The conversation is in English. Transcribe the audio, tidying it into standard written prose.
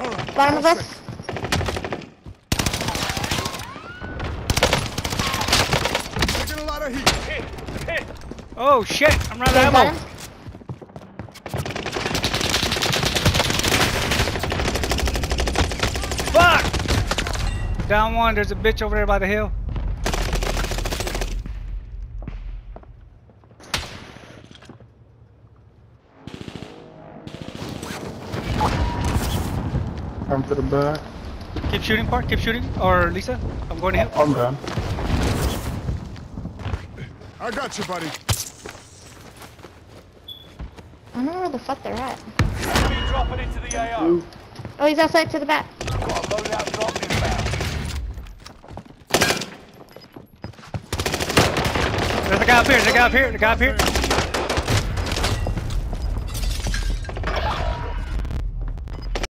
Bottom of us. Taking a lot of heat. Hit. Oh shit! I'm running out of ammo. Fuck! Down one. There's a bitch over there by the hill. Come to the back. Keep shooting, Park. Keep shooting. Or Lisa. I'm going to him. I'm done. I got you, buddy. I don't know where the fuck they're at. Enemy dropping into the AO. Oh, he's outside to the back. Got a loadout drop inbound. There's a guy up here. There's a guy up here. The guy up here.